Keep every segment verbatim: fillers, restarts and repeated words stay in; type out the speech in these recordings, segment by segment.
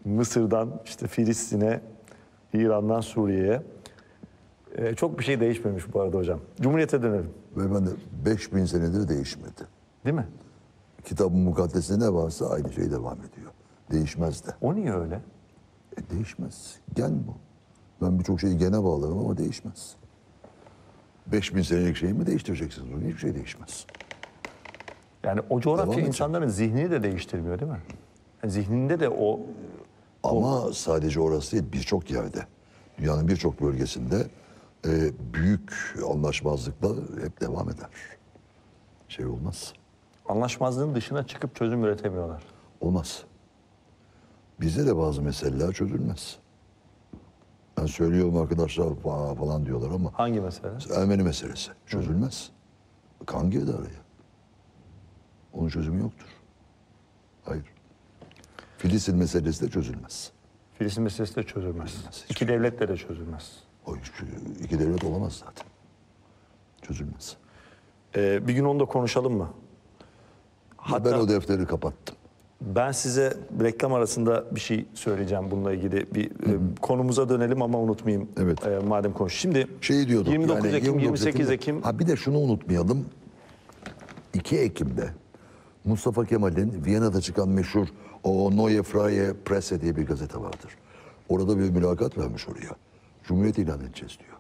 Mısır'dan işte Filistin'e, İran'dan Suriye'ye. Ee, çok bir şey değişmemiş bu arada hocam. Cumhuriyete dönelim. Ve ben de beş bin senedir değişmedi. Değil mi? Kitabın mukaddesinde ne varsa aynı şey devam ediyor. Değişmez de. O niye öyle? E, değişmez. Gen bu. Ben birçok şeyi gene bağlarım ama değişmez. beş bin senelik şeyi mi değiştireceksiniz? Hiçbir şey değişmez. Yani o coğrafya Devam insanların zihnini de değiştirmiyor değil mi? Yani zihninde de o... Ama sadece orası değil, birçok yerde. Dünyanın birçok bölgesinde e, büyük anlaşmazlıklar hep devam eder. Şey olmaz. Anlaşmazlığın dışına çıkıp çözüm üretemiyorlar. Olmaz. Bizde de bazı meseleler çözülmez. Ben söylüyorum arkadaşlar fa- falan diyorlar ama Hangi mesele? Ermeni meselesi çözülmez. Kan girdi araya. Onun çözümü yoktur. Hayır. Filistin meselesi de çözülmez. Filistin meselesi de çözülmez. Çözülmez. İki devletle de çözülmez. O hiçbir- iki devlet olamaz zaten. Çözülmez. Ee, bir gün onu da konuşalım mı? Hatta ben o defteri kapattım. ben size reklam arasında bir şey söyleyeceğim bununla ilgili. Bir e, konumuza dönelim ama unutmayayım. Evet. E, madem konuş. Şimdi Şey diyorduk. yirmi dokuz yani Ekim, yirmi dokuz yirmi sekiz Ekim'de- Ekim. Ha bir de şunu unutmayalım. iki Ekim'de Mustafa Kemal'in Viyana'da çıkan meşhur o Neue Freie Presse diye bir gazete vardır. Orada bir mülakat vermiş oraya. Cumhuriyet ilan edeceğiz diyor.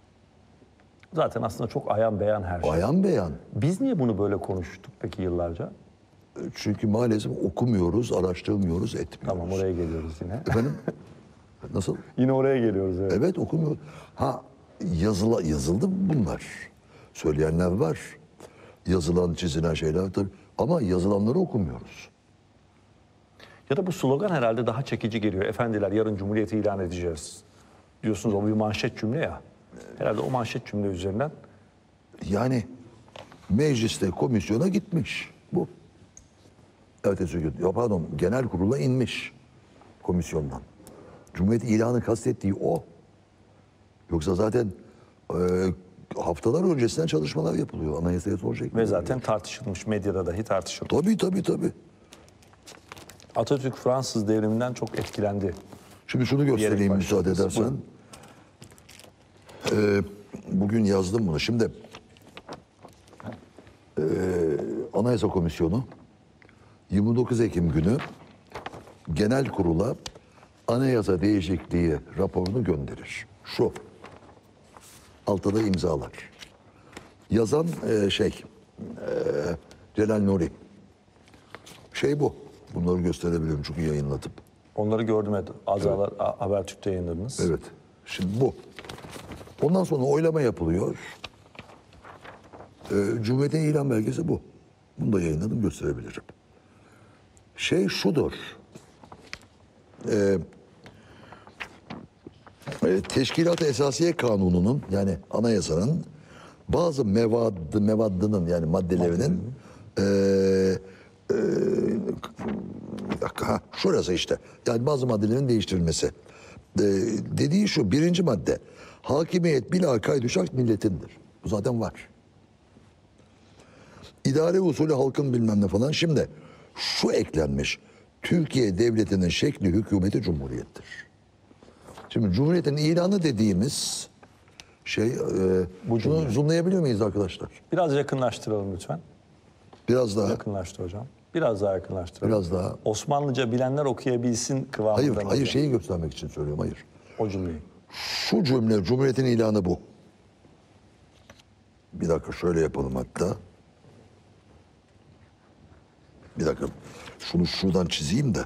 Zaten aslında çok ayan beyan her şey. Ayan beyan. Biz niye bunu böyle konuştuk peki yıllarca? Çünkü maalesef okumuyoruz, araştırmıyoruz, etmiyoruz. Tamam, oraya geliyoruz yine. Efendim? Nasıl? Yine oraya geliyoruz. Evet. Evet, okumuyor. Ha yazıla, yazıldı bunlar. Söyleyenler var. Yazılan, çizilen şeyler tabii. Ama yazılanları okumuyoruz. Ya da bu slogan herhalde daha çekici geliyor. Efendiler yarın Cumhuriyeti ilan edeceğiz. Diyorsunuz, o bir manşet cümle ya. Herhalde o manşet cümle üzerinden. Yani mecliste komisyona gitmiş bu. Ertesi gün, ya pardon, genel kurula inmiş komisyondan. Cumhuriyet ilanı kastettiği o. Yoksa zaten e, haftalar öncesinden çalışmalar yapılıyor. Anayasaya soracak. Ve zaten tartışılmış, medyada dahi tartışılmış. Tabii tabii tabii. Atatürk Fransız devriminden çok etkilendi. Şimdi şunu göstereyim Diyerek müsaade başladınız. edersen. Ee, bugün yazdım bunu. Şimdi ee, Anayasa Komisyonu yirmi dokuz Ekim günü genel kurula anayasa değişikliği raporunu gönderir. Şu. Altta da imzalar. Yazan ee, şey ee, Celal Nuri. Şey bu. Bunları gösterebilirim çünkü yayınladım. Onları gördüm, evet. Azalar evet. Habertürk'te yayınladınız. Evet. Şimdi bu. Ondan sonra oylama yapılıyor. Ee, Cumhuriyet'in ilan belgesi bu. Bunu da yayınladım, gösterebilirim. Şey şudur. Ee, e, Teşkilat-ı Esasiye Kanunu'nun yani anayasanın bazı mevadı, mevaddının yani maddelerinin e, e, bir dakika, ha, şurası işte. Yani bazı maddelerin değiştirilmesi. Ee, dediği şu, birinci madde. Hakimiyet bila kaydı şart milletindir. Bu zaten var. İdare usulü halkın bilmem ne falan. Şimdi şu eklenmiş. Türkiye devletinin şekli hükümeti cumhuriyettir. Şimdi cumhuriyetin ilanı dediğimiz şey, e, Bu şunu cumhuriyet. zoomlayabiliyor muyuz arkadaşlar? Biraz yakınlaştıralım lütfen. Biraz daha. Yakınlaştır hocam. Biraz daha yakınlaştıralım. Biraz daha. Osmanlıca bilenler okuyabilsin kıvamında. Hayır, mı hayır hocam? şeyi göstermek için söylüyorum, hayır. O cümleyi. Şu cümle, Cumhuriyet'in ilanı bu. Bir dakika şöyle yapalım hatta. Bir dakika. Şunu şuradan çizeyim de.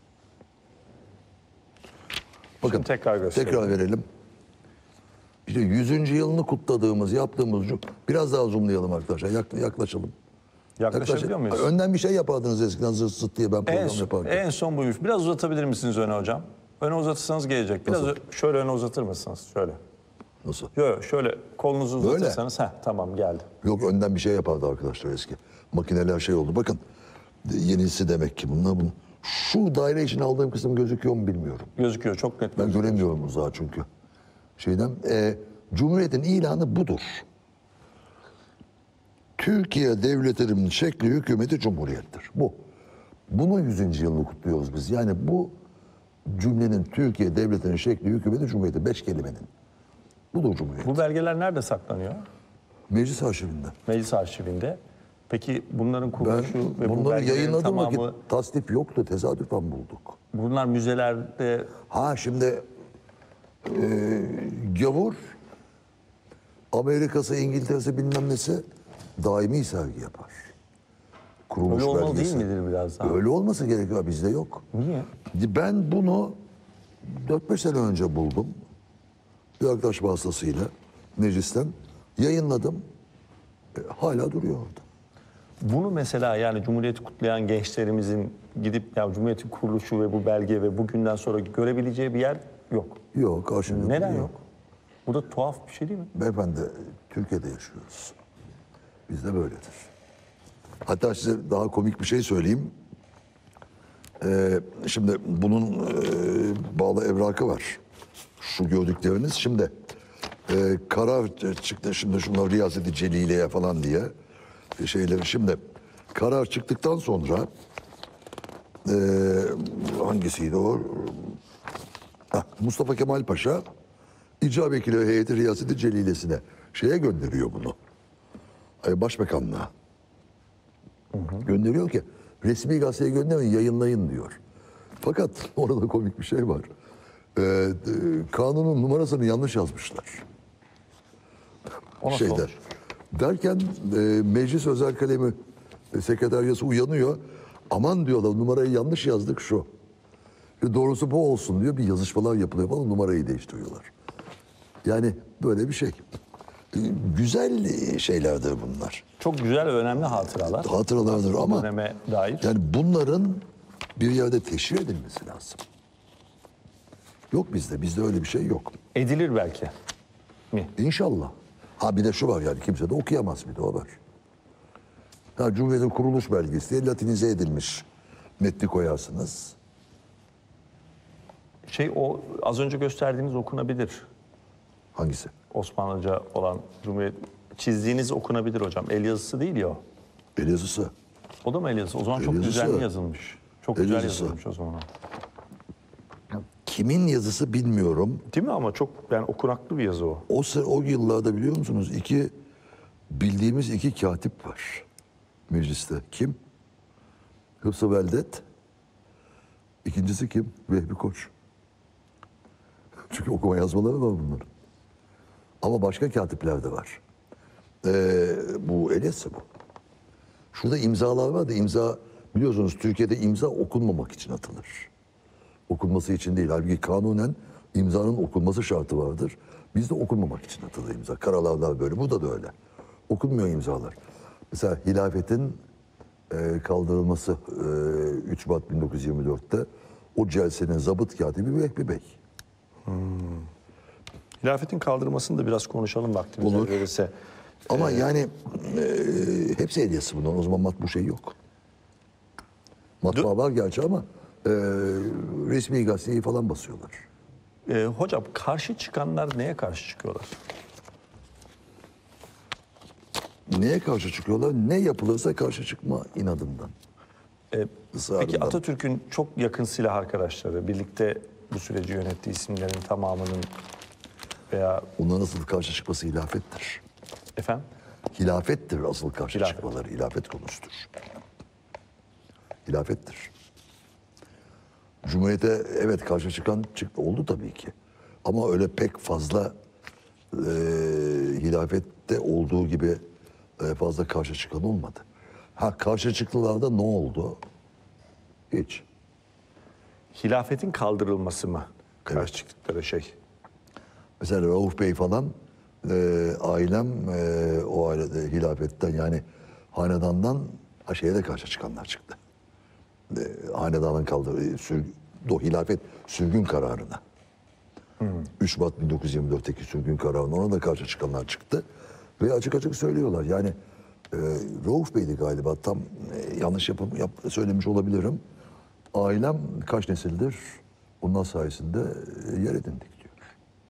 Bakın Şimdi tekrar gösterelim. tekrar verelim. İşte yüzüncü yılını kutladığımız, yaptığımız cum- biraz daha zoomlayalım arkadaşlar. Yak- yaklaşalım. Yaklaşabiliyor muyuz? Önden bir şey yapardınız eskiden zırt zırt diye ben program En, yaparken. en son buymuş. Biraz uzatabilir misiniz öne hocam? Öne uzatırsanız gelecek. Biraz Nasıl? ö- şöyle öne uzatır mısınız? Şöyle. Nasıl? Yok, şöyle kolunuzu Böyle. uzatırsanız. Heh, tamam, geldi. Yok, önden bir şey yapardı arkadaşlar eski. Makineler şey oldu. Bakın yenisi demek ki bunlar bunu. Şu daire için aldığım kısım gözüküyor mu bilmiyorum. Gözüküyor, çok net. Ben gözüküyor. göremiyorum uzağa çünkü. Şeyden e, Cumhuriyet'in ilanı budur. Türkiye devletinin şekli hükümeti cumhuriyettir. Bu. Bunun yüzüncü yılını kutluyoruz biz. Yani bu cümlenin Türkiye devletinin şekli, hükümeti, cumhuriyeti. Beş kelimenin. Bu da cumhuriyet. Bu belgeler nerede saklanıyor? Meclis arşivinde. Meclis arşivinde. Peki bunların Ben kuruluşu ve bu bunları belgelerin yayınladığım tamamı, vakit tasnif yoktu. Tesadüfen bulduk. bunlar müzelerde Ha şimdi e, gavur Amerika'sı, İngiltere'si bilmem nesi daimi sergi yapar. Kuruluş öyle olmalı belgesi. değil midir biraz daha? Öyle olması gerekiyor. Bizde yok. Niye? Ben bunu dört beş sene önce buldum. Bir arkadaş vasıtasıyla meclisten yayınladım. E, hala duruyor orada. Bunu mesela yani Cumhuriyeti kutlayan gençlerimizin gidip ya Cumhuriyet'in kuruluşu ve bu belge ve bugünden sonra görebileceği bir yer yok. Yok, karşımda Neden duruyor. yok? Bu da tuhaf bir şey değil mi? Beyefendi, Türkiye'de yaşıyoruz. Bizde böyledir. Hatta size daha komik bir şey söyleyeyim. Ee, şimdi bunun e, bağlı evrakı var. Şu gördükleriniz. Şimdi e, karar çıktı. Şimdi şunlar Riyazet-i Celile'ye falan diye e, şeyleri. Şimdi karar çıktıktan sonra e, hangisiydi o? Hah, Mustafa Kemal Paşa İcra Vekili Heyeti Riyazet-i Celilesi'ne şeye gönderiyor bunu. Ay, Başbakanlığa. Gönderiyor ki resmi gazeteye gönderin, yayınlayın diyor. Fakat orada komik bir şey var. Ee, e, kanunun numarasını yanlış yazmışlar. O nasıl Şeyde. olmuş? Derken e, meclis özel kalemi e, sekreteryası uyanıyor. Aman diyorlar, numarayı yanlış yazdık şu. E, doğrusu bu olsun diyor. Bir yazışmalar yapılıyor falan, numarayı değiştiriyorlar. Yani böyle bir şey. E, güzel şeylerdir bunlar. Çok güzel ve önemli hatıralar. Hatıralardır Bu ama döneme dair. yani bunların bir yerde teşhir edilmesi lazım. Yok bizde. Bizde öyle bir şey yok. Edilir belki. Mi? İnşallah. Ha bir de şu var, yani kimse de okuyamaz, bir de o var. Ha, Cumhuriyet'in kuruluş belgesi diye latinize edilmiş metni koyarsınız. Şey o az önce gösterdiğiniz okunabilir. Hangisi? Osmanlıca olan Cumhuriyet çizdiğiniz okunabilir hocam. El yazısı değil ya o. El yazısı. O da mı el yazısı? O zaman çok El yazısı. düzenli yazılmış. Çok El güzel yazısı. yazılmış o zaman. Kimin yazısı bilmiyorum. Değil mi ama çok yani okunaklı bir yazı o. O, sı- o yıllarda biliyor musunuz iki bildiğimiz iki katip var mecliste. Kim? Hıfzı Veldet. İkincisi kim? Vehbi Koç. Çünkü okuma yazmaları var bunların. Ama başka katipler de var. Ee, bu el yazısı bu. Şurada imzalar var da imza, biliyorsunuz Türkiye'de imza okunmamak için atılır. Okunması için değil. Halbuki kanunen imzanın okunması şartı vardır. Bizde okunmamak için atılır imza. Karalarlar böyle. Burada da öyle. Okunmuyor imzalar. Mesela hilafetin e, kaldırılması e, üç Mart bin dokuz yüz yirmi dörtte o celsenin zabıt katibi Vehbi Bey. Hilafetin kaldırmasını da biraz konuşalım vaktimiz Olur. el verirse. Ama yani e, hepsi el yazısı bundan. O zaman matbu şey yok. Matbaa var gerçi ama e, resmi gazeteyi falan basıyorlar. Ee, hocam karşı çıkanlar neye karşı çıkıyorlar? Neye karşı çıkıyorlar? Ne yapılırsa karşı çıkma inadından. Ee, Israrından. peki Atatürk'ün çok yakın silah arkadaşları, birlikte bu süreci yönettiği isimlerin tamamının veya Onların asıl karşı çıkması hilafettir. efendim Hilafettir asıl karşı Hilafet. çıkmaları. Hilafet konusudur. Hilafettir. Cumhuriyete evet karşı çıkan çıktı, oldu tabii ki. Ama öyle pek fazla e, hilafette olduğu gibi e, fazla karşı çıkan olmadı. Ha karşı çıktılar da ne oldu? Hiç. hilafetin kaldırılması mı karşı çıktıkları şey? Mesela Rauf Bey falan e, ailem e, o ailede hilafetten yani hanedandan ha, şeye de karşı çıkanlar çıktı. E, hanedanın kaldığı sür, o hilafet sürgün kararına. üç Mart bin dokuz yüz yirmi dörtteki sürgün kararına ona da karşı çıkanlar çıktı. Ve açık açık söylüyorlar. Yani e, Rauf Bey'di galiba, tam e, yanlış yapıp yap, söylemiş olabilirim. Ailem kaç nesildir onlar sayesinde e, yer edindik.